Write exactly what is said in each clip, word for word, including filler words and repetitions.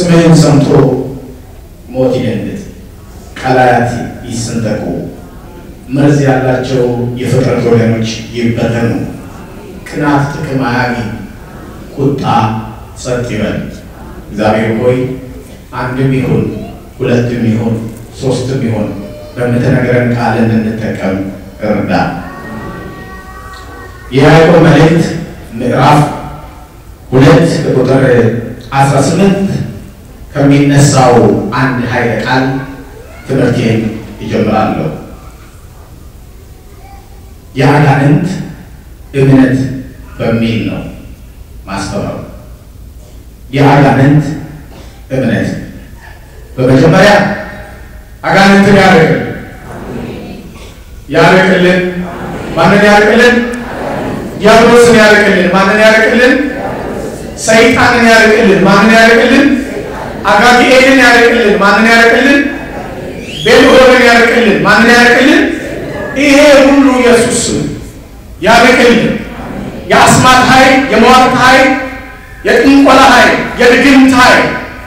ስምህን ሰምቶ ሞት ይደንግጥ ቀላያት ይሰንጠቁ መርዝ ያላቸው የፍጥረት ወገኖች ይበተኑ ቅናት ጥቅም አያግኝ ቁጣ ጸጥ ይበል እግዚአብሔር ሆይ አንድም ይሁን ሁለትም ይሁን ሶስትም ይሁን በመተነገረን ቃል እንድንጠቀም እርዳ የያዕቆብ መልእክት ምዕራፍ ሁለት ቁጥር አስራ ስምንት ከሚነሳው አንድ ኃይለ ቃል ትምህርቴን ይጀምራለሁ የአጋንንት እምነት በሚል ነው ማስተማሩ የአጋንንት እምነት በመጀመሪያ አጋንንትን ያርቅልን ያርቅልን ማንን ያርቅልን ዲያብሎስን ያርቅልን ማንን ያርቅልን ሰይጣንን ያርቅልን ማንን ያርቅልን አጋንንትን ያርቅልን ማንን ያርቅልን ቤልሆርን ያርቅልን ማንን ያርቅልን ይሄ ሁሉ ኢየሱስ ያርቅልን የአስማት ኃይል የመዋቅት ኃይል የጥንቆላ ኃይል የድግምት ኃይል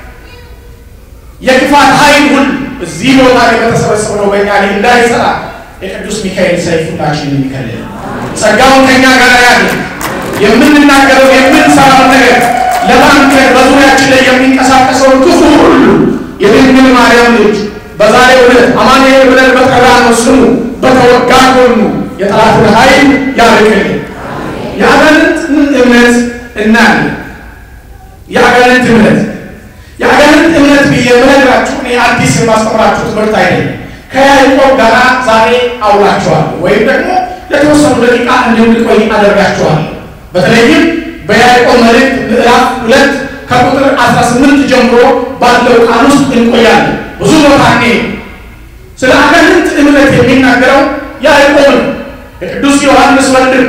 የክፋት ኃይል ሁሉ እዚህ ቦታ ላይ በተሰበሰበው በእኛ ላይ እንዳይሰራ የቅዱስ ሚካኤል ሰይፍ ሁላችንን ይከልል ጸጋውን ከኛ ጋር ያድርግ የምንናገረው የምንሰራው ነገር ለማንከር በዙሪያችን ላይ የሚንቀሳቀሰው ክፉ ሁሉ የድንግል ማርያም ልጅ በዛሬው ዕለት አማኑኤል ብለን በጠራነው ስሙ በተወጋ ጎኑ የጠላትን ኃይል ያርቅልን የአጋንንት እምነት እናያለን የአጋንንት እምነት የአጋንንት እምነት ብየምነግራችሁ እኔ አዲስ የማስተምራችሁ ትምህርት አይደለም ከያዕቆብ ጋር ዛሬ አውላችኋለሁ ወይም ደግሞ ለተወሰኑ ደቂቃ እንድንቆይ አደርጋችኋለሁ በተለይም በያዕቆብ መልእክት ምዕራፍ ሁለት ከቁጥር አስራ ስምንት ጀምሮ ባለው ቃል ውስጥ እንቆያለን ብዙ ቦታ እኔ ስለ አጋንንት እምነት የሚናገረው ያዕቆብ ነው የቅዱስ ዮሐንስ ወንድም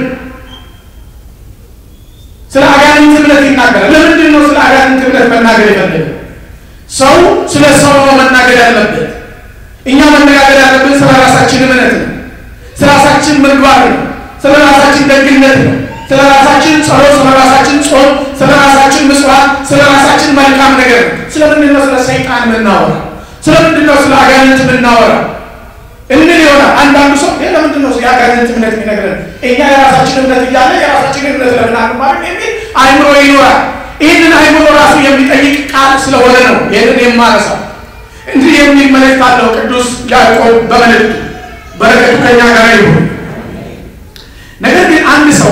ስለ አጋንንት እምነት ይናገራል ለምንድን ነው ስለ አጋንንት እምነት መናገር የፈለገው ሰው ስለ ሰው ነው መናገር ያለበት እኛ መነጋገር ያለብን ስለ ራሳችን እምነት ነው ስለ ራሳችን ምግባር ነው ስለ ራሳችን ደግነት ነው ስለ ራሳችን ጸሎት ስለ ራሳችን ጾም ስለ ራሳችን ምጽዋት ስለ ራሳችን መልካም ነገር ስለምንድን ነው ስለ ሰይጣን የምናወራ ስለምንድን ነው ስለ አጋንንት የምናወራ እንዴ ይሆናል አንዳንዱ ሰው ለምንድን ነው የአጋንንት እምነት የሚነግረን እኛ የራሳችን እምነት እያለ የራሳችን እምነት ለምን አንማርም የሚል አይምሮ ይኖራል ይህንን አይምሮ ራሱ የሚጠይቅ ቃል ስለሆነ ነው ይህንን የማነሳው እንዲህ የሚል መልእክት አለው ቅዱስ ያዕቆብ በመልእክቱ በረከቱ ከኛ ጋር ይሁን ነገር ግን አንድ ሰው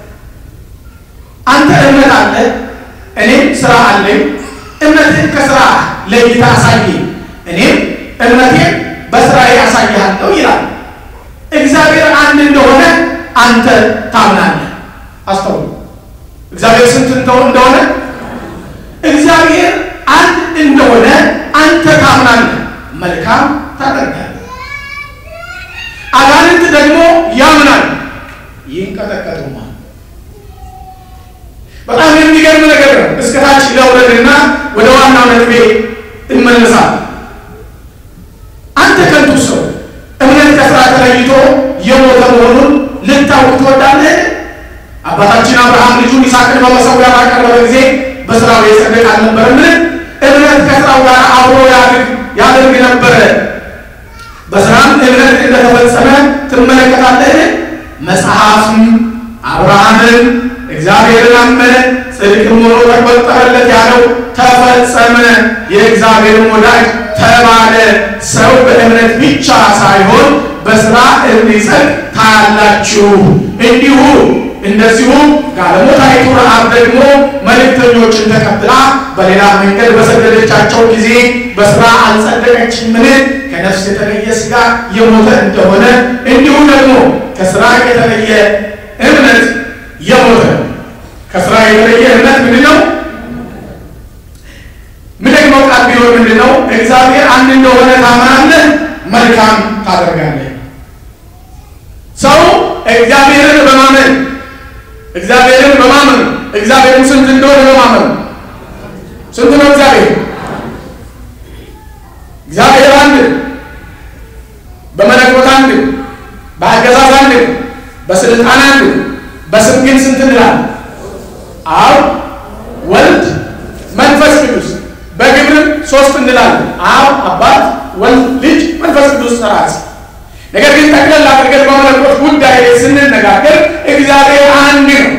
አንተ እምነት አለ እኔም ስራ አለኝ እምነትን ከስራ ለይታ አሳይ እኔም እምነቴን በስራ ያሳያለሁ ይላል እግዚአብሔር አንድ እንደሆነ አንተ ታምናለህ አስተውሉ እግዚአብሔር ስንት እንደሆነ እግዚአብሔር አንድ እንደሆነ አንተ ታምናለህ መልካም ታደርጋለህ አጋንንት ደግሞ ያምናሉ ይንቀጠቀጡማል በጣም የሚገርም ነገር ነው እስከታች ለውረድና ወደ ዋናው ነጥቤ እንመለሳለን አንተ ከንቱ ሰው እምነት ከስራ ተለይቶ የሞተ መሆኑን ልታውቅ ትወዳለህ አባታችን አብርሃም ልጁን ይስሐቅን በመሰዊያ ባቀረበ ጊዜ በስራው የጸደቀ አልነበረምን እምነት ከስራው ጋር አብሮ ያደርግ ነበር በስራም እምነት እንደተፈጸመ ትመለከታለህ መጽሐፍም አብርሃምን እግዚአብሔርን አመነ ጽድቅም ሆኖ ተቆጠረለት ያለው ተፈጸመ የእግዚአብሔር ወዳጅ ተባለ ሰው በእምነት ብቻ ሳይሆን በስራ እንዲጸድቅ ታያላችሁ እንዲሁ እንደዚሁ ጋለሞታይቱ ረዓብ ደግሞ መልእክተኞችን ተቀብላ በሌላ መንገድ በሰደደቻቸው ጊዜ በስራ አልጸደቀችምን ከነፍስ የተለየ ሥጋ የሞተ እንደሆነ እንዲሁ ደግሞ ከስራ የተለየ እምነት የሞተ ከስራ የተለየ እምነት ምንድነው ምን ደግሞ ቃል ቢሆን ምንድነው እግዚአብሔር አንድ እንደሆነ ታምናለህ መልካም ታደርጋለህ ሰው እግዚአብሔርን በማመን እግዚአብሔርን በማመን እግዚአብሔርን ስንት እንደሆነ በማመን ስንት ነው እግዚአብሔር እግዚአብሔር አንድ በመለኮት አንድ በአገዛዝ አንድ በስልጣን አንድ በስም ግን ስንት እንላለን አብ ወልድ መንፈስ ቅዱስ በግብር ሶስት እንላለን አብ አባት ወልድ ልጅ መንፈስ ቅዱስ ተራጽ ነገር ግን ተክለል አድርገን በመለኮት ጉዳይ ላይ ስንነጋገር እግዚአብሔር አንድ ነው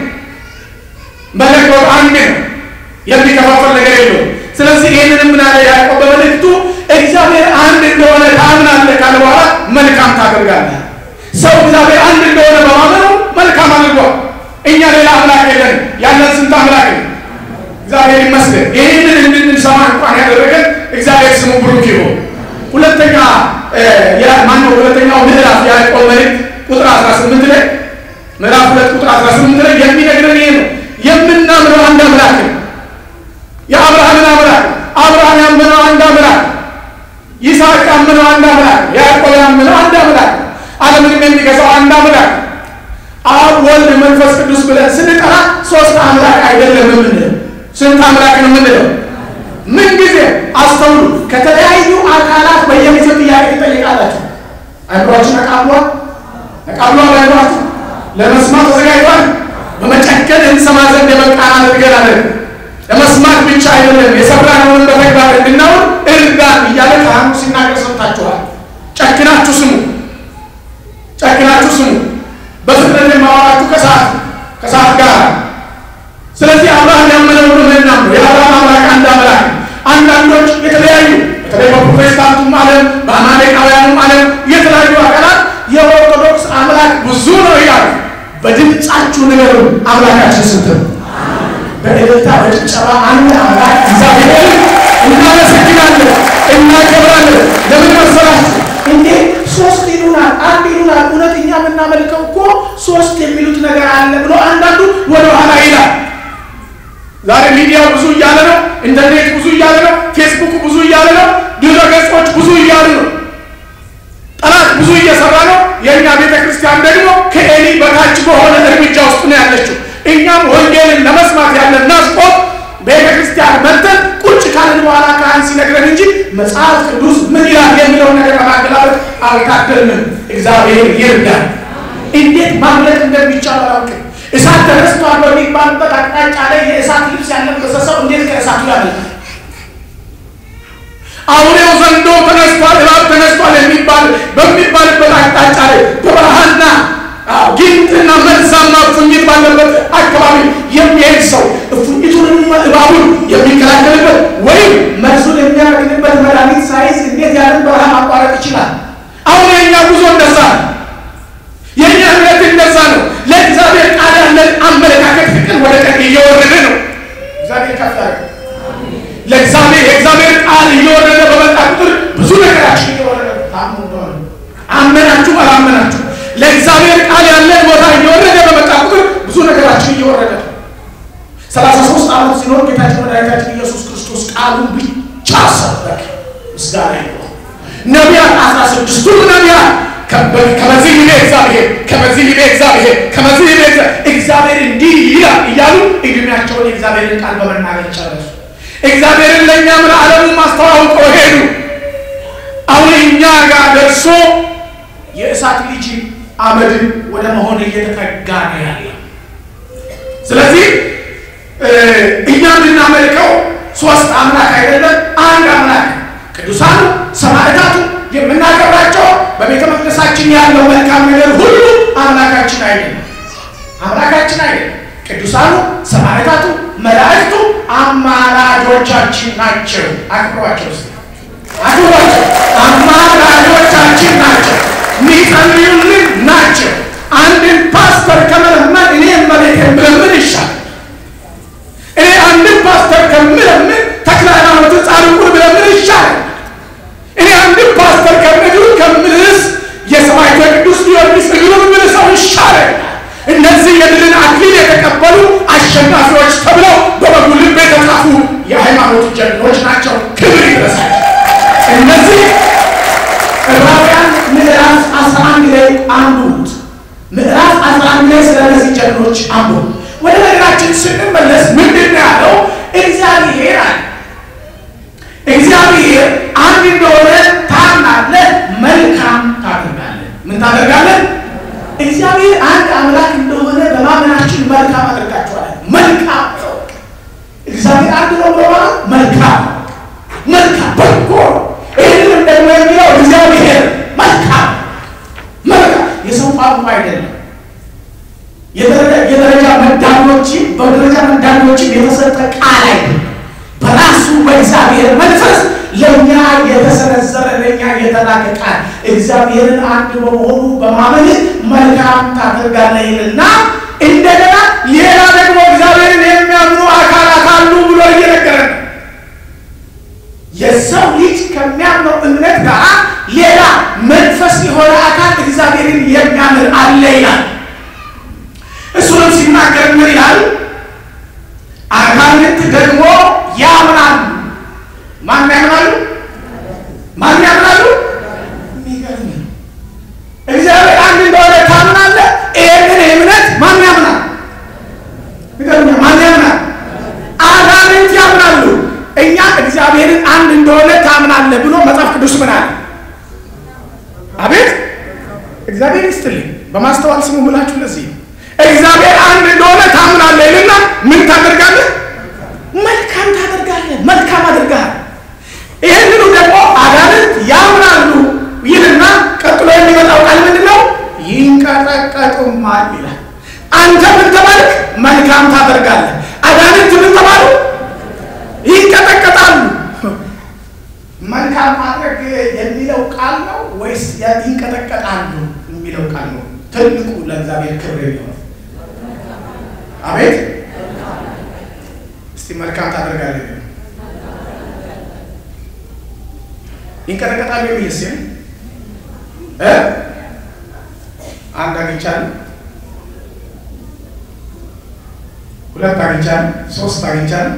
መለኮት አንድ ነው የሚከፋፈል ነገር የለውም ስለዚህ ይሄንን ምን አለ ያዕቆብ በመልእክቱ እግዚአብሔር አንድ እንደሆነ ታምናለህ ካለ በኋላ መልካም ታደርጋለህ ሰው እግዚአብሔር አንድ እንደሆነ በማመኑ መልካም አድርጓል እኛ ሌላ አምላክ የለን ያለን ስንት አምላክ ነው እግዚአብሔር ይመስገን ይሄንን እንድንሰማ እንኳን ያደረገን እግዚአብሔር ስሙ ብሩክ ይሁን ሁለተኛ ያ ማን ነው ሁለተኛው ምዕራፍ ያዕቆብ መልእክት ቁጥር አስራ ስምንት ላይ ምዕራፍ ሁለት ቁጥር አስራ ስምንት ላይ የሚነግረን ይሄ ነው የምናምነው አንድ አምላክ ነው የአብርሃም አምላክ አብርሃም ያመነው አንድ አምላክ ይስሐቅ ያመነው አንድ አምላክ ያዕቆብ ያመነው አንድ አምላክ ዓለምንም የሚገዛው አንድ አምላክ አብ ወልድ መንፈስ ቅዱስ ብለን ስንጠራ ሶስት አምላክ አይደለም የምንለው ስንት አምላክ ነው የምንለው ምን ጊዜ አስተውሉ ከተለያዩ አካላት በየጊዜው ጥያቄ ይጠይቃላችሁ አይብራችሁ ተቃብሏ ተቃብሏ አይብራችሁ ለመስማት ተዘጋጅቷል በመጨከን እንሰማ ዘንድ የመቃና አድርገናል ለመስማት ብቻ አይደለም የሰራነውን በተግባር እንድናውል እርዳን እያለ ካህኑ ሲናገር ሰምታችኋል ጨክናችሁ ስሙ ጨክናችሁ ስሙ በፍጥነት ማወራችሁ ከሰዓት ከሰዓት ጋር ስለዚህ አብርሃም ያመነው ምንና ነው የአብርሃም አምላክ አንድ አምላክ አንዳንዶች የተለያዩ በተለይ በፕሮቴስታንቱም ዓለም በአማሌቃውያኑም ዓለም የተለያዩ አካላት የኦርቶዶክስ አምላክ ብዙ ነው ይላሉ በድምጻችሁ ንገሩ አምላካችን ስንት ነው በእልልታ በጭብጨባ አንድ አምላክ እግዚአብሔር እናመሰግናለን እናከብራለን ለምን መሰላችሁ እንዴ ሶስት ይሉናል አንድ ይሉናል እውነተኛ የምናመልከው እኮ ሶስት የሚሉት ነገር አለ ብሎ አንዳንዱ ወደ ኋላ ይላል ዛሬ ሚዲያው ብዙ እያለ ነው ኢንተርኔት ብዙ እያለ ነው ፌስቡክ ብዙ እያለ ነው ድረገጾች ብዙ እያሉ ነው ጠላት ብዙ እየሰራ ነው የኛ ቤተክርስቲያን ደግሞ ከኤሊ በታች በሆነ እርምጃ ውስጥ ነው ያለችው እኛም ወንጌልን ለመስማት ያለን ናፍቆት ቤተክርስቲያን መጥተን ቁጭ ካልን በኋላ ካህን ሲነግረን እንጂ መጽሐፍ ቅዱስ ምን ይላል የሚለው ነገር ለማገላበጥ አልታደልንም እግዚአብሔር ይርዳን እንዴት ማምለክ እንደሚቻል አላውቅም እሳት ተነስቷል በሚባልበት አቅጣጫ ላይ የእሳት ልብስ ያለበሰ ሰው እንዴት ከእሳቱ ያመልጣል አውሬው ዘንዶ ተነስቷል እባብ ተነስቷል የሚባል በሚባልበት አቅጣጫ ላይ በበረሃና ጊንጥና መርዛማ ፉኝት ባለበት አካባቢ የሚሄድ ሰው ፉኝቱንና እባቡን የሚከላከልበት ወይም መርዙን የሚያረግበት መድኃኒት ሳይዝ እንዴት ያለን በረሃ ማቋረጥ ይችላል አሁን የኛ ጉዞ እንደዛ ነው የኛ እምነት እንደዛ ነው ለእግዚአብሔር ቃል ያለን አመለካከት ፍቅር ወደ ቀኝ እየወረደ ነው እግዚአብሔር ከፍታል ለእግዚአብሔር የእግዚአብሔር ቃል እየወረደ በመጣ ቁጥር ብዙ ነገራችን እየወረደ ታምናለህ አመናችሁ አላመናችሁ ለእግዚአብሔር ቃል ያለን ቦታ እየወረደ በመጣ ቁጥር ብዙ ነገራችን እየወረደ ሰላሳ ሶስት ዓመት ሲኖር ጌታችን መድኃኒታችን ኢየሱስ ክርስቶስ ቃሉን ብቻ ሰበከ ምስጋና ይሁን ነቢያት አስራ ስድስቱ ነቢያት ከመዚህ ይቤ እግዚአብሔር ከመዚህ ይቤ እግዚአብሔር ከመዚህ ይቤ እግዚአብሔር እንዲህ ይላል እያሉ እድሜያቸውን የእግዚአብሔርን ቃል በመናገር ጨረሱ እግዚአብሔርን ለእኛ ምን ዓለሙ ማስተዋወቀው ሄዱ አሁን እኛ ጋር ደርሶ የእሳት ልጅ አመድን ወደ መሆን እየተጠጋ ነው ያለው ስለዚህ እኛ የምናመልከው ሶስት አምላክ አይደለም አንድ አምላክ ቅዱሳኑ ሰማዕታቱ የምናከብራቸው በቤተ መቅደሳችን ያለው መልካም ነገር ሁሉ አምላካችን አይደለም አምላካችን አይደለም ቅዱሳኑ ሰማዕታቱ መላእክቱ አማላጆቻችን ናቸው አክብሯቸው አክብሯቸው አማላጆቻችን ናቸው ሚጸልዩልን ናቸው አንድን ፓስተር ከመለመን እኔ መለከ ብለምን ይሻል እኔ አንድን ፓስተር ከመለመን ተክለሃይማኖት ጻድቁን ብለምን ይሻል እኔ አንድን ፓስተር ከመድሩ ከምልስ የሰማይ ቅዱስ ጊዮርጊስ እግሩን ብለሰው ይሻል እነዚህ የድልን አክሊል የተቀበሉ አሸናፊዎች ተብለው በበጉ ልብ የተጻፉ የሃይማኖት ጀግኖች ናቸው ክብር ይድረሳቸው እነዚህ ዕብራውያን ምዕራፍ አስራ አንድ ላይ አንዱት ምዕራፍ አስራ አንድ ላይ ስለነዚህ ጀግኖች አንዱ ወደ ነገራችን ስንመለስ ምንድን ነው ያለው እግዚአብሔር አለ እግዚአብሔር አንድ እንደሆነ ታምናለህ መልካም ታደርጋለህ ምን ታደርጋለህ እግዚአብሔር አንድ አምላክ እንደሆነ በማመናችን መልካም አድርጋችኋል መልካም እግዚአብሔር አንድ ነው ብሎ መልካም መልካም በጎ ይሄንን ደግሞ የሚለው እግዚአብሔር መልካም መልካም የሰው ቋንቋ አይደለም። የደረጃ መዳኞች በደረጃ መዳኞች የተሰጠ ቃል አይደለም። በራሱ በእግዚአብሔር መንፈስ ለኛ የተሰነዘረ ለኛ የተላከ ቃል እግዚአብሔርን አንድ በመሆኑ በማመን መልካም ታደርጋለህ ይልና እንደገና ሌላ ደግሞ እግዚአብሔርን የሚያምኑ አካላት አሉ ብሎ እየነገረን የሰው ልጅ ከሚያምነው እምነት ጋር ሌላ መንፈስ የሆነ አካል እግዚአብሔርን የሚያምር አለ ይላል። እሱንም ሲናገር ምን ይላል? አጋንንት ደግሞ ያምናሉ። ማን ያምናሉ? ማን ያምናሉ? የሚገርም እግዚአብሔር አንድ እንደሆነ ታምናለህ። ይሄንን እምነት ማን ያምናል? ይገርም ማን ያምናል? አጋንንት ያምናሉ። እኛ እግዚአብሔርን አንድ እንደሆነ ታምናለህ ብሎ መጽሐፍ ቅዱስ ምን አለ? አቤት እግዚአብሔር ይስጥልኝ። በማስተዋል ስሙ ብላችሁ ለዚህ እግዚአብሔር አንድ እንደሆነ ታምናለህ ይልና ምን ታደርጋለህ? መልካም ታደርጋለህ። መልካም አድርጋለህ። ይሄንኑ ደግሞ አጋንንት ያምናሉ ይልና ቀጥሎ የሚመጣው ቃል ምንድነው? ይንቀጠቀጡማል ይላል። አንተ ምን ተባልክ? መልካም ታደርጋለህ። አጋንንት ምን ተባሉ? ይንቀጠቀጣሉ። መልካም ማድረግ የሚለው ቃል ነው ወይስ ይንቀጠቀጣሉ የሚለው ቃል ነው ትልቁ ለእግዚአብሔር ክብር የሚሆነው? አቤት እስቲ መልካም ታደርጋለህ ይንቀጠቀጣሉ የሚል ሲል እ አንድ አግኝቻለሁ፣ ሁለት አግኝቻለሁ፣ ሶስት አግኝቻለሁ።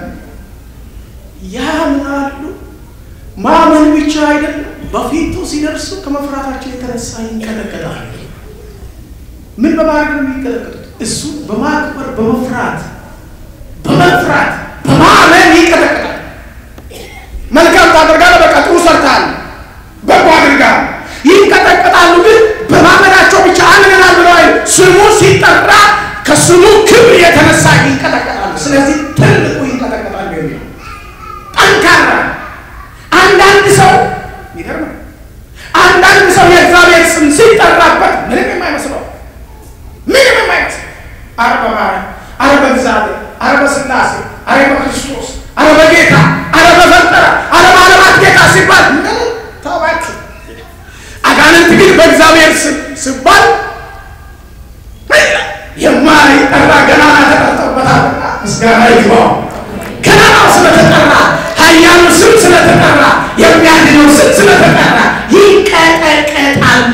ያምናሉ። ማመን ብቻ አይደለም፣ በፊቱ ሲደርሱ ከመፍራታቸው የተነሳ ይንቀጠቀጣሉ። ምን በማድረግ ነው የሚንቀጠቀጡት? እሱ በማክበር በመፍራት በመፍራት በማመን ይንቀጠቀጣል። መልካም ታደርጋለህ፣ በቃ ጥሩ ሰርተሃል፣ በጎ አድርገሃል። ይንቀጠቀጣሉ ግን በማመናቸው ብቻ አምነናል ብለዋል። ስሙ ሲጠራ ከስሙ ክብር የተነሳ ይንቀጠቀጣሉ። ስለዚህ ትልቁ ይንቀጠቀጣሉ የሚለው ጠንካራ። አንዳንድ ሰው ይገርማል። አንዳንድ ሰው የእግዚአብሔር ስም ሲጠራበት ምንም የማይመስለው ምንም የማይመስለው አረ በማርያም አረ በእግዚአብሔር አረ በስላሴ አረ በክርስቶስ አረ በጌታ አረ በፈጠረ አረ በዓለማት ጌታ ሲባል ታዋችሁ። አጋንንት ግን በእግዚአብሔር ስም ሲባል የማይጠራ ገናና ተጠርቶበታልና ምስጋና ይግባው። ገናናው ስለተጠራ፣ ኃያሉ ስም ስለተጠራ፣ የሚያድነው ስም ስለተጠራ ይንቀጠቀጣሉ።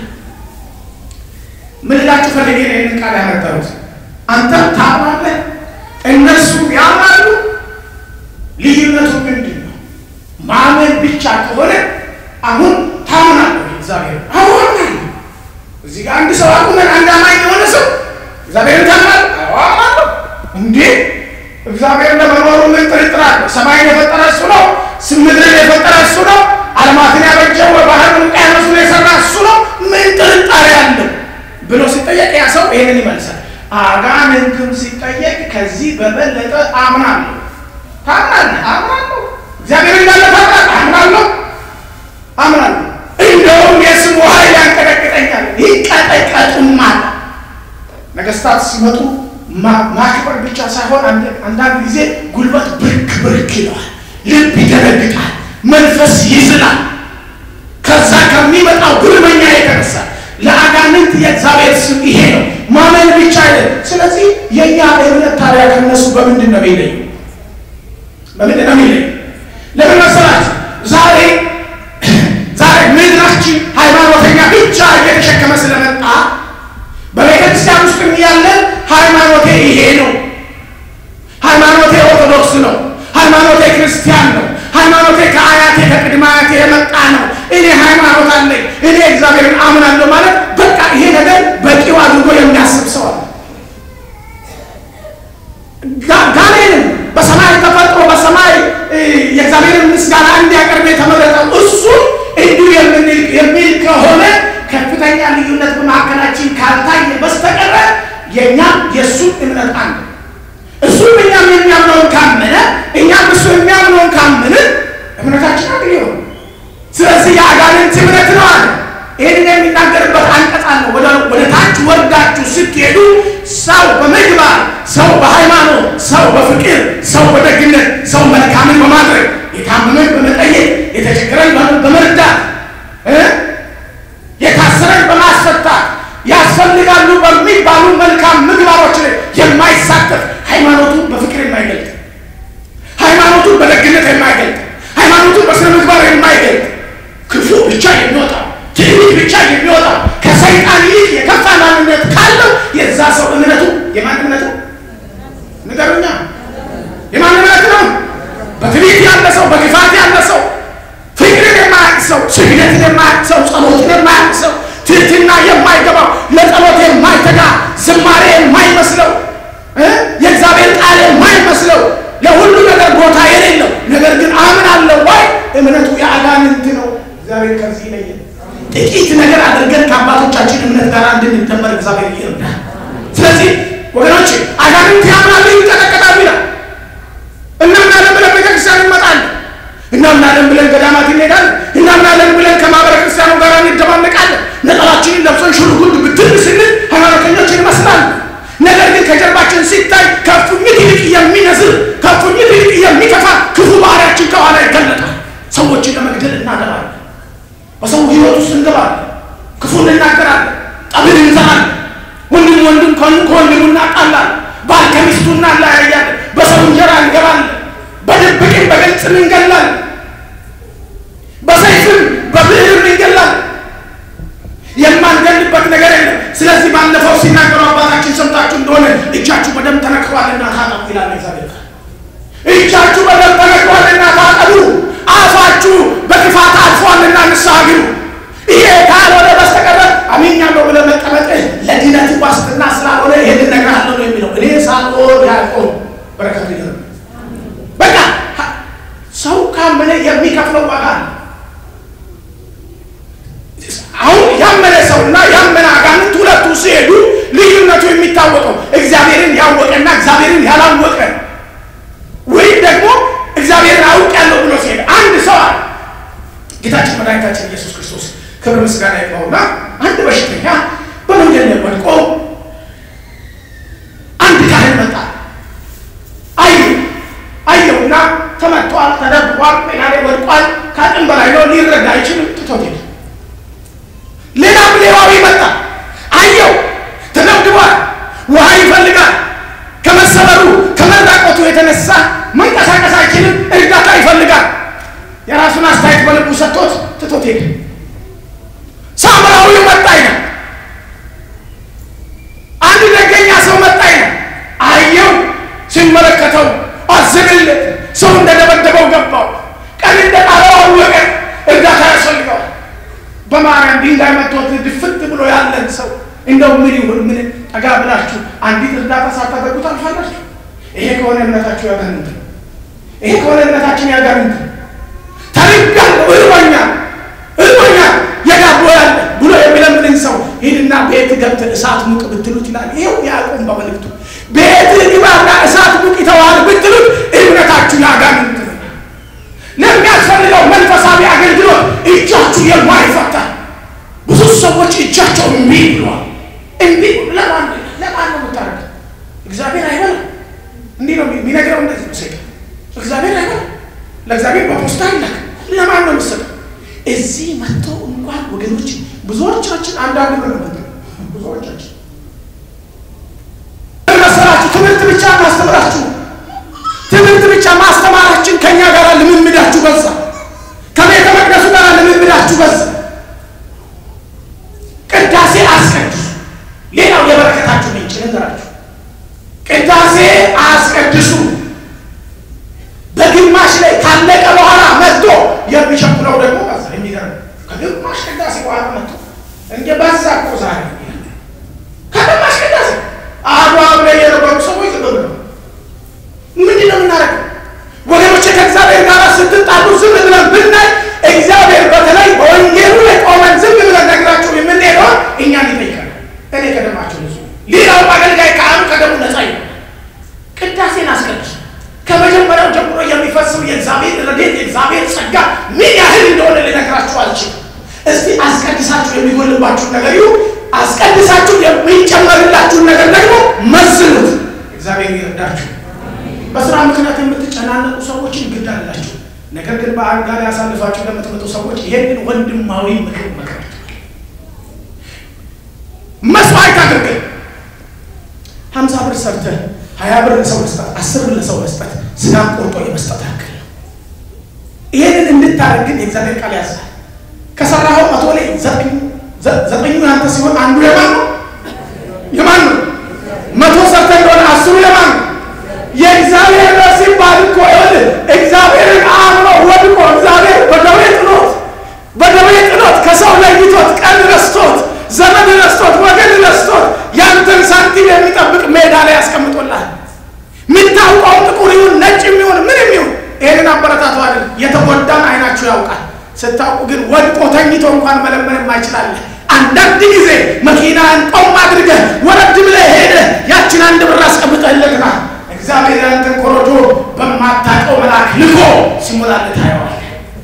ምን እላችሁ ፈልጌ ነው ይህንን ቃል ያመጣሁት? አንተም ታምናለህ፣ እነሱ ያምናሉ። ልዩነቱ ምንድን ነው? ማመን ብቻ ከሆነ አሁን ታምናለህ እግዚአብሔር አሁን እዚህ ጋር አንድ ሰው አቁመን አንድ አማኝ የሆነ ሰው እግዚአብሔርን ታምናለህ? አዎ እንዴ እግዚአብሔር ለመኖሩ ምን ጥርጥር አለ? ሰማይን የፈጠረ እሱ ነው። ምድርን የፈጠረ እሱ ነው። ዓለማትን ያበጀው ባህርን ውቅያኖስን የሰራ እሱ ነው። ምን ጥርጣሬ አለው ብሎ ሲጠየቅ ያ ሰው ይሄንን ይመልሳል። አጋንንትም ሲጠየቅ ከዚህ በበለጠ አምናለሁ። ታምናለህ? አምናለሁ። እግዚአብሔር እንዳለ ታምናለህ? አምናለሁ አምናለሁ። እንደውም የስሙ ኃይል ያንቀጠቅጠኛል። ይንቀጠቀጡማል። ነገስታት ሲመጡ ማክበር ብቻ ሳይሆን አንዳንድ ጊዜ ጉልበት ብርክ ብርክ ይለዋል፣ ልብ ይደነግጣል፣ መንፈስ ይዝላል። ከዛ ከሚመጣው ግርመኛ የተነሳ ለአጋንንት የእግዚአብሔር ስም ይሄ ነው፣ ማመን ብቻ አይደለም። ስለዚህ የኛ እምነት ታዲያ ከነሱ በምንድን ነው የሚለየው? በምንድን ነው የሚለየው? ለምን መሰላችሁ? ዛሬ ዛሬ ምድራችን ሃይማኖተኛ ብቻ እየተሸከመ ስለመጣ በቤተክርስቲያን ውስጥ ያለን ሃይማኖቴ ይሄ ነው፣ ሃይማኖቴ ኦርቶዶክስ ነው፣ ሃይማኖቴ ክርስቲያን ነው፣ ሃይማኖቴ ከአያቴ ከቅድመ አያቴ የመጣ ነው፣ እኔ ሃይማኖት አለኝ፣ እኔ እግዚአብሔርን አምናለሁ ማለት በቃ ይሄ ነገር በቂው አድርጎ የሚያስብ ሰው አለ። ጋኔንም በሰማይ ተፈጥሮ በሰማይ የእግዚአብሔርን ምስጋና እንዲያቀርብ የተመረጠው እሱ እንዲሁ የሚል ከሆነ ከፍተኛ ልዩነት በመካከላችን ካልታየ በስተቀር የኛም የሱ እምነት አንድ እሱ እኛም የሚያምነውን ካመነ እኛም እሱ የሚያምነውን ካመነ እምነታ በደግነት የማይገልጥ ሃይማኖቱን በስነ ምግባር የማይገልጥ ክፉ ብቻ የሚወጣ ትዕቢት ብቻ የሚወጣ ከሰይጣን ይልቅ የከፋ ማንነት ካለው የዛ ሰው እምነቱ የማን እምነት ነው? ንገሩኛ። የማን እምነት ነው? በትዕቢት ያለ ሰው፣ በክፋት ያለ ሰው፣ ፍቅርን የማያውቅ ሰው፣ ስግደትን የማያውቅ ሰው፣ ጸሎትን የማያውቅ ሰው፣ ትህትና የማይገባው፣ ለጸሎት የማይተጋ፣ ዝማሬ የማይመስለው፣ የእግዚአብሔር ቃል የማይመስለው፣ ለሁሉ ነገር ቦታ የሌለው ነገር ግን አምናለሁ ወይ እምነቱ የአጋንንት ነው። እግዚአብሔር ከዚህ ይለየን። ጥቂት ነገር አድርገን ከአባቶቻችን እምነት ጋር እንድንደመር እግዚአብሔር ይርዳል። ስለዚህ ወገኖች አጋንንት ያምናሉ፣ ይጠቀጣሉ ይላል። እናምናለን ብለን ቤተክርስቲያን እንመጣለን፣ እናምናለን ብለን ገዳማት እንሄዳለን፣ እናምናለን ብለን ከማህበረ ክርስቲያኑ ጋር እንደማመቃለን። ነጠላችንን ለብሰን ሽሩጉድ ብትን ስንል ሃይማኖተኞች እንመስላለን። ነገር ግን ከጀርባችን ሲታይ ከፉኝት ይልቅ የሚነዝር ከፉኝት ይልቅ የሚከፋ ክፉ ባህሪያችን ከኋላ ይገለጣል። ሰዎችን ለመግደል እናደባለን፣ በሰው ህይወት ውስጥ እንገባለን፣ ክፉ እንናገራለን፣ ጠብን እንዘራለን፣ ወንድም ወንድም ከወንድሙ እናጣላለን፣ ባል ከሚስቱ እናለያያለን፣ በሰው እንጀራ እንገባለን፣ በድብቅም በግልጽ እንገላለን፣ በሰይፍም በብዕርም እንገላለን። የማንገልበት ነገር የለም። ስለዚህ ባለፈው ሲናገሩ አባታችን ሰምታችሁ እንደሆነ እጃችሁ በደም ተነክሯልና ታጠቡ ይላል እግዚአብሔር። እጃችሁ በደም ተነክሯልና ታጠቡ፣ አፋችሁ በክፋት አልፏልና ንስሐ ግቡ። ይሄ ካልሆነ በስተቀር አሜኛለሁ ብለህ መቀመጥ ለድነት ዋስትና ስላልሆነ ይሄን እነግርሃለሁ ነው የሚለው። እኔ ሳልሆን ያዕቆብ በረከቱ ይደረግ። በቃ ሰው ካመነ የሚከፍለው ዋጋ ነው። አሁን ያመነ ሰውና ያመነ አጋንንት ሁለቱ ሲሄዱ ልዩነቱ የሚታወቀው እግዚአብሔርን ያወቀና እግዚአብሔርን ያላወቀ ወይም ደግሞ እግዚአብሔርን አውቃለሁ ብሎ ሲሄድ አንድ ሰው አለ። ጌታችን መድኃኒታችን ኢየሱስ ክርስቶስ ክብር ምስጋና ይግባውና አንድ በሽተኛ በመንገድ ላይ ወድቆ አንድ ካህን መጣ። አየው አየውና ተመቷል፣ ተደብቋል፣ ጤና ላይ ወድቋል፣ ከአቅም በላይ ነው፣ ሊረዳ አይችልም፣ ትቶት ሄደ። ሌላም ሌዋዊ መጣ። አየው ተደብድቧል፣ ውሃ ይፈልጋል፣ ከመሰበሩ ከመራቆቱ የተነሳ መንቀሳቀስ አይችልም፣ እርዳታ ይፈልጋል። የራሱን አስተያየት በልቡ ሰጥቶት ትቶት ሄደ። ሳምራዊው መጣ ይላል። አንድ ደገኛ ሰው መጣ ይላል። አየው ሲመለከተው አዘነለት፣ ሰው እንደደበደበው ገባው፣ ቀን እንደጣለው አወቀ፣ እርዳታ ያስፈልገዋል። በማርያም ድንጋይ መጥቶት ድፍት ብሎ ያለን ሰው እንደው ምን ይሁን ምን ጠጋ ብላችሁ አንዲት እርዳታ ሳታደርጉ ታልፋላችሁ? ይሄ ከሆነ እምነታችሁ ያጋንንት ነው። ይሄ ከሆነ እምነታችን ያጋንንት ነው። ታሪካለሁ እርባኛል እርባኛል የዳቦ ያለ ብሎ የሚለምንን ሰው ሄድና ቤት ገብተህ እሳት ሙቅ ብትሉት ይላል። ይሄው ያዕቆብ በመልእክቱ ቤት ግባና እሳት ሙቅ ይተዋል ብትሉት እምነታችሁ ያጋንንት ነው። ለሚያስፈልገው መንፈሳዊ አገልግሎት እጃችሁ የማይፈታ ብዙ ሰዎች እጃቸው እምቢ ብሏል። እምቢ ለማን ለማን ነው የምታረግ? እግዚአብሔር አይበላም። እንዲህ ነው የሚነግረው። እንደዚህ ነው ሰይጣን። እግዚአብሔር አይበላም። ለእግዚአብሔር በፖስታ ይላክ። ለማን ነው የምትሰጠው? እዚህ መጥተው እንኳን ወገኖች ብዙዎቻችን አንዳንድ ብር ነው መጥተው ብዙዎቻችን መሰላችሁ ትምህርት ብቻ ማስተማራችሁ ትምህርት ብቻ ማስተማራችን ከኛ ጋር ልምምዳችሁ በዛ፣ ከቤተ መቅደሱ ጋር ልምምዳችሁ በዛ። ቅዳሴ አስቀድሱ። ሌላው የበረከታችሁ ምንጭ ነገራችሁ። ቅዳሴ አስቀድሱ። በግማሽ ላይ ካለቀ በኋላ መጥቶ የሚሸኩለው ደግሞ በዛ። የሚገርም ከግማሽ ቅዳሴ በኋላ መጥቶ እንደ በዛ እኮ ዛሬ ከግማሽ ቅዳሴ አዱ አብረ የነበሩ ሰዎች ተብሎ ምንድን ነው የምናደርገው? ወገኖቼ ከእግዚአብሔር ጋር ስትጣሉ ዝም ብለን ብናይ እግዚአብሔር በተለይ በወንጌሉ ላይ ቆመን ዝም ብለን ነግራችሁ የምንሄደው እኛን ይጠይቃል። እኔ ከደማችሁ ንጹህ፣ ሌላው አገልጋይ ካህኑ ከደሙ ነፃ ይሆናል። ቅዳሴን አስቀድሱ። ከመጀመሪያው ጀምሮ የሚፈስው የእግዚአብሔር ረድኤት የእግዚአብሔር ጸጋ ምን ያህል እንደሆነ ልነግራችሁ አልችልም። እስቲ አስቀድሳችሁ የሚጎልባችሁን ነገር ይሁ አስቀድሳችሁ የሚጨመርላችሁን ነገር ደግሞ መዝኑት። እግዚአብሔር ይርዳችሁ። በስራ ምክንያት የምትጨናነቁ ሰዎችን ግድ አላችሁ። ነገር ግን በአልጋ ላይ አሳልፋችሁ ለምትመጡ ሰዎች ይሄንን ወንድማዊ ምክር መከራችሁ። መስዋዕት አድርገህ ሀምሳ ብር ሰርተህ ሀያ ብር ለሰው መስጠት፣ አስር ብር ለሰው መስጠት ስጋ ቆርጦ የመስጠት ያክል ነው። ይሄንን እንድታረግ ግን የእግዚአብሔር ቃል ያዛል። ከሰራው መቶ ላይ ዘጠኝ ዘጠኙ ያንተ ሲሆን አንዱ የማን ነው? የማን ነው? መቶ ሰርተ እንደሆነ አስሩ የማን ነው? የእግዚአብሔር ነው ሲባል እኮ ይኸውልህ እግዚአብሔርን አምኖ ወድቆ እግዚአብሔር በደዌ ጥሎት በደዌ ጥሎት ከሰው ለይቶት ቀን ረስቶት ዘመን ረስቶት ወገን ረስቶት ያንተን ሳንቲም የሚጠብቅ ሜዳ ላይ ያስቀምጦልሃል። ምን ታውቀው ጥቁር ይሁን ነጭ ይሁን ምን ይሁን ይሄንን አበረታቱ አይደል? የተጎዳን አይናችሁ ያውቃል። ስታውቁ ግን ወድቆ ተኝቶ እንኳን መለመን የማይችላል። አንዳንድ ጊዜ መኪናን ቆም አድርገህ ወረድ ብለህ ሄደህ ያችን አንድ ብር አስቀምጠህለትና እግዚአብሔር ያንተን ኮረጆ በማታውቀው መልአክ ልኮ ሲሞላልህ ታየዋለህ።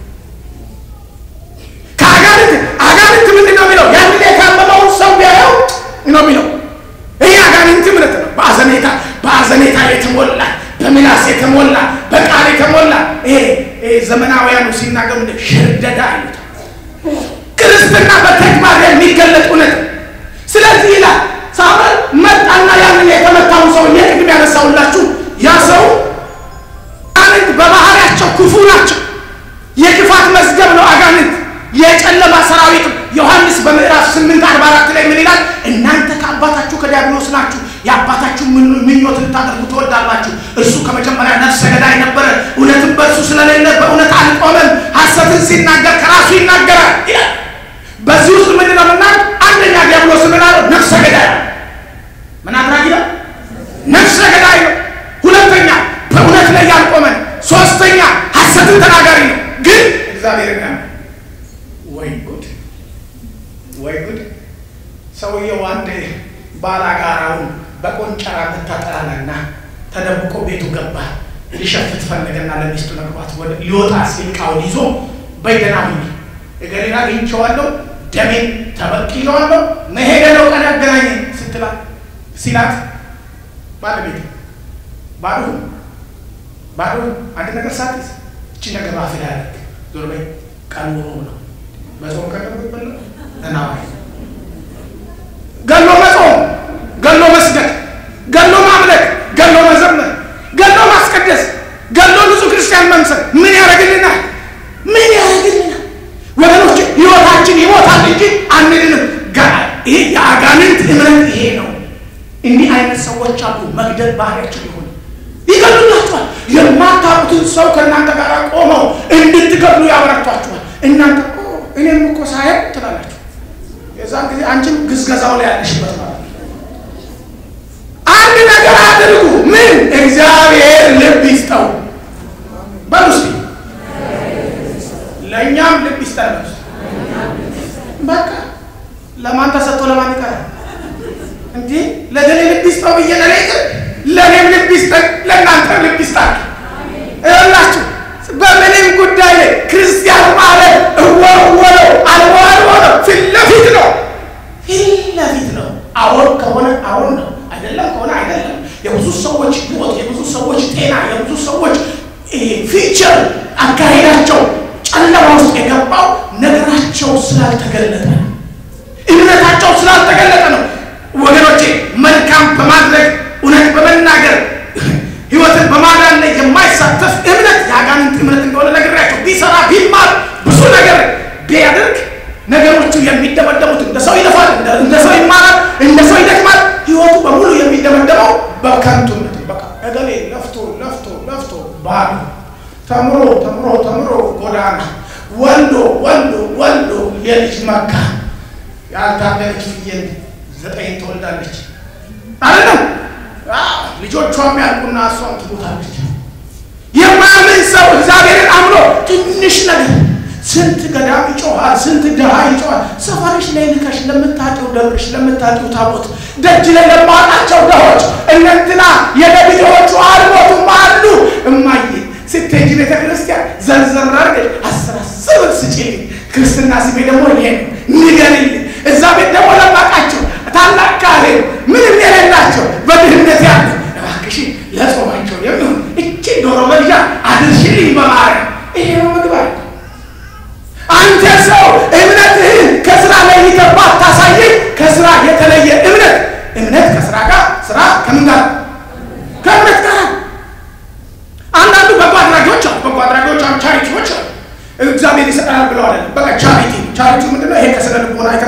ከአጋንንት አጋንንት ምንድን ነው የሚለው? ያንን የካመመውን ሰው ቢያየው ነው የሚለው። ይህ አጋንንት እምነት ነው። በአዘኔታ በአዘኔታ የተሞላ በምላስ የተሞላ በቃል የተሞላ ይሄ ዘመናውያኑ ሲናገሩ እንደ ሽርደዳ አይነት ክርስትና በተግባር የሚገለጥ እውነት። ስለዚህ ይላል ሳሙኤል መጣና ያንን የተመታውን ሰው የቅድም ያነሳውላችሁ ያ ሰው አጋንንት በባህሪያቸው ክፉ ናቸው። የክፋት መዝገብ ነው አጋንንት፣ የጨለማ ሰራዊት። ዮሐንስ በምዕራፍ ስምንት አርባ አራት ላይ ምን ይላል? እናንተ ከአባታችሁ ከዲያብሎስ ናችሁ፣ የአባታችሁ ምኞት ልታደርጉ ትወዳላችሁ። እርሱ ከመጀመሪያ ነፍሰ ገዳይ ነበረ፣ እውነትም በእርሱ ስለሌለ በእውነት አልቆመም፣ ሐሰትን ሲናገር ከራሱ ይናገራል ይላል። በዚህ ውስጥ ምንድን ነው ምናል? አንደኛ ዲያብሎስ ምን አለው? ነፍሰ ገዳይ ነው። ምን አድራጊ ነው? ነፍሰ ገዳይ ነው። ሁለተኛ በእውነት ላይ ያልቆመ፣ ሶስተኛ ሐሰትን ተናጋሪ ነው። ግን እግዚአብሔር ጋር ወይ ጉድ ወይ ጉድ! ሰውየው አንድ ባላጋራውን በቆንጨራ መታጠራለና ተደብቆ ቤቱ ገባ። ሊሸፍት ፈለገና ለሚስቱ ነግሯት ወደ ሊወጣ ሲል ቃውን ይዞ በይደና ቢል እገሌና ግንቸዋለሁ ደሜን ተበቅየዋለሁ መሄደ ነው ቀን ያገናኘ ስትላት ሲላት ባለቤት ባዶ ባዶ አንድ ነገር ሳትይዝ እቺ ነገር አፍላ ያለክ ዞር በይ ቃል ወሮ ነው በጾም ከደብበለ ተናዋይ ገሎ መጾም ገሎ መስገድ ገሎ ማምለክ ገሎ መዘመር ገሎ ማስቀደስ ገሎ ንጹህ ክርስቲያን መምሰል ምን ያደርግልናል? ምን ያደርግልናል? ወገኖች ህይወታችን ይሞታል እንጂ አንድንም ጋር ይሄ የአጋንንት እምነት ይሄ ነው። እንዲህ አይነት ሰዎች አሉ። መግደል ባህሪያቸው ይሆን ይገሉላችኋል። የማታውቁትን ሰው ከእናንተ ጋር ቆመው እንድትገድሉ ያበረቷችኋል። እናንተ እኮ እኔም እኮ ሳይሆን ትላላችሁ። የዛን ጊዜ አንቺም ግዝገዛው ላይ ያለሽበት ማለት ነው። አንድ ነገር አድርጉ። ምን? እግዚአብሔር ልብ ይስጠው በሉስ። ለእኛም ልብ ይስጠን። በቃ ለማን ተሰጥቶ ለማን ይቀራል እንዴ? ለገሌ ልብ ይስጠው ብዬ ለሌለ ለኔም ልብ ይስጠን፣ ለእናንተም ልብ ይስጣል። እላችሁ በምንም ጉዳይ ላይ ክርስቲያን ማለት እወወለ አልወወለ ፊት ለፊት ነው፣ ፊት ለፊት ነው። አሁን ከሆነ አሁን ነው፣ አይደለም ከሆነ አይደለም። የብዙ ሰዎች ህይወት፣ የብዙ ሰዎች ጤና፣ የብዙ ሰዎች ፊቸር አካሄዳቸው ጨለማ ውስጥ የገባው ነገራቸው ስላልተገለጠ፣ እምነታቸው ስላልተገለጠ ነው። ወገኖቼ መልካም በማድረግ እውነት በመናገር ህይወትን በማዳን ላይ የማይሳተፍ እምነት የአጋንንት እምነት እንደሆነ ነግሬያቸው ቢሰራ ቢማር ብዙ ነገር ቢያደርግ ነገሮቹ የሚደመደሙት እንደ ሰው ይለፋል፣ እንደ ሰው ይማራል፣ እንደ ሰው ይደክማል። ህይወቱ በሙሉ የሚደመደመው በከንቱነት። በቃ እገሌ ለፍቶ ለፍቶ ለፍቶ ባዶ ተምሮ ተምሮ ተምሮ ጎዳና ወልዶ ወልዶ ወልዶ የልጅ መካ ያልታደለች ፍየል ዘጠኝ ትወልዳለች አይደለም? ልጆቿም ያልቁና እሷም ትሞታለች። የማያምን ሰው እግዚአብሔርን አምኖ ትንሽ ነገር ስንት ገዳም ይጮሃል፣ ስንት ድሃ ይጮሃል። ሰፈርሽ ላይ ልከሽ ለምታውቂው ደብርሽ ለምታውቂው ታቦት ደጅ ላይ ለማውቃቸው ደሆች እነንትና የነቢዮቹ አልሞቱም አሉ። እማዬ ስትሄጂ ቤተ ክርስቲያን ዘርዘር አድርገሽ አስር አስር ብር ስጪልኝ፣ ክርስትና ስሜ ደግሞ ይሄ ነው ንገሪልኝ። እዛ ቤት ደግሞ ለማውቃቸው ታላቅ ካህን ምንም የሌላቸው በድህነት ያሉ እባክሽ ለጾማቸው የሚሆን እቺ ዶሮ መግዣ አድርሽልኝ በማርያም። ይሄ ነው ምግባር። አንተ ሰው እምነትህን ከስራ ላይ ይተባ ታሳየኝ። ከስራ የተለየ እምነት እምነት ከስራ ጋር፣ ስራ ከምን ጋር? ከእምነት ጋር። አንዳንዱ በጎ አድራጊዎች አሉ፣ በጎ አድራጊዎች አሉ፣ ቻሪቲዎች አሉ።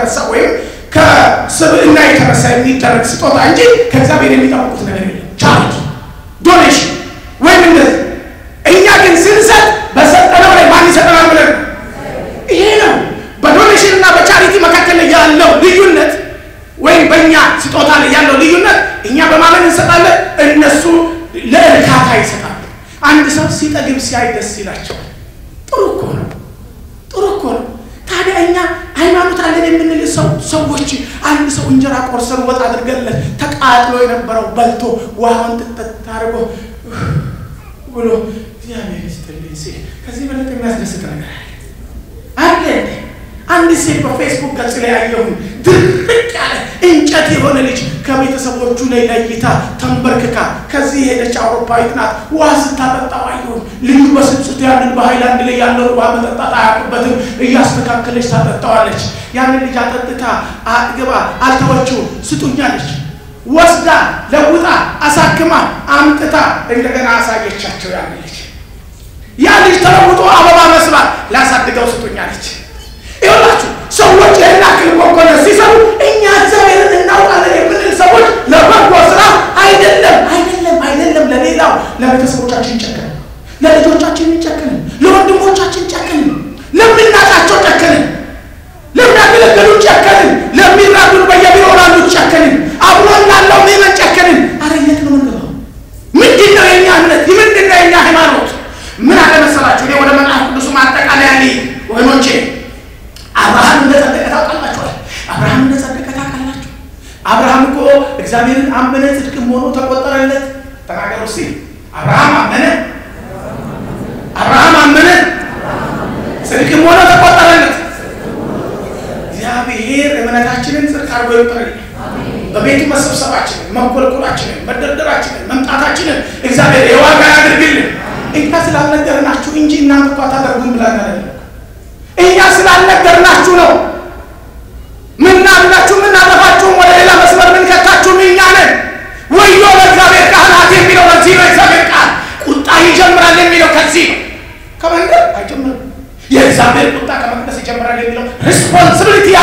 የተነሳ ወይም ከስብዕና የተነሳ የሚደረግ ስጦታ እንጂ ከእግዚአብሔር የሚጠብቁት ነገር የለም። ቻሪቲ ዶኔሽን ወይም እንደዚህ እኛ ግን ስንሰጥ በሰጠነው ላይ ማን ይሰጠናል ብለን ይሄ ነው በዶኔሽንና በቻሪቲ መካከል ያለው ልዩነት ወይም በእኛ ስጦታ ላይ ያለው ልዩነት እኛ በማመን እንሰጣለን እነሱ ለእርካታ ይሰጣሉ። አንድ ሰው ሲጠግብ ሲያይ ደስ ይላቸዋል። ጥሩ እኮ ነው ጥሩ እኮ ነው። ታዲያ እኛ ሃይማኖት አለን የምንል ሰው ሰዎች አንድ ሰው እንጀራ ቆርሰን ወጥ አድርገንለት ተቃጥሎ የነበረው በልቶ ውሃውን ጥጥት አድርጎ ብሎ እግዚአብሔር ይስጥልኝ ሲል ከዚህ በላይ የሚያስደስት ነገር አለ? አንድ ሴት በፌስቡክ ገጽ ላይ ያየሁን ድርቅ ያለ እንጨት የሆነ ልጅ ከቤተሰቦቹ ላይ ለይታ ተንበርክካ ከዚህ ሄደች አውሮፓዊት ናት። ውሃ ስታጠጣው አየሁን። ልጁ በስብስት ያንን በሃይላንድ ላይ ያለው ውሃ መጠጣት አያውቅበትም። እያስተካከለች ታጠጣዋለች። ያንን ልጅ አጠጥታ አጥግባ አልተወችው ስጡኛለች። ወስዳ ለውጣ አሳክማ አምጥታ እንደገና አሳየቻቸው። ያንን ልጅ ያ ልጅ ተለውጦ አበባ መስሏል። ላሳድገው ስጡኛለች። ይኸውላችሁ ሰዎች የናክል ቆቆነ ሲሰሩ እኛ እግዚአብሔርን እናውቃለን የምንል ሰዎች ለበጎ ስራ አይደለም አይደለም አይደለም ለሌላው ለቤተሰቦቻችን ጨከን፣ ለልጆቻችን ጨከን፣ ለወንድሞቻችን ጨከን፣ ለምናጣቸው ጨከን፣ ለሚያገለግሉ ጨከን፣ ለሚራዱ በየቢሮ ላሉ ጨከን፣ አብሮን ላለው ምዕመን ጨከን። አረ የት ነው የምንገባው? ምንድነው የኛ እምነት? ምንድነው የኛ ሃይማኖት? ምን አለ መሰላችሁ? ወደ መጽሐፍ ቅዱስ ማጠቃለያ ላይ ወገኖቼ አብርሃም እንደጸደቀ ታውቃላችሁ። አብርሃም እንደጸደቀ ታውቃላችሁ። አብርሃም እኮ እግዚአብሔርን አመነ ጽድቅም ሆኖ ተቆጠረለት። ተናገሩ ሲል አብርሃም አመነ አብርሃም አመነ ጽድቅም ሆኖ ተቆጠረለት። እግዚአብሔር እምነታችንን ጽድቅ አድርጎ ይቆጥርልን። በቤቱ መሰብሰባችንን፣ መቆልቆላችንን፣ መደርደራችንን፣ መምጣታችንን እግዚአብሔር የዋጋ ያድርግልን። እኛ ስላልነገርናችሁ እንጂ እናንተ እኮ አታደርጉም ብለን አይደለም። እኛ ስላልነገርናችሁ ነው። ምን አላችሁ? ምን አጠፋችሁ? ወደ ሌላ መስመር ምን ከታችሁ? እኛ ነን። ወዮ ለእግዚአብሔር ካህናት የሚለው ከዚህ ነው። እግዚአብሔር ቃል ቁጣ ይጀምራል የሚለው ከዚህ ነው። ከመንገድ አይጀምርም። የእግዚአብሔር ቁጣ ከመቅደስ ይጀምራል የሚለው ሪስፖንሲቢሊቲ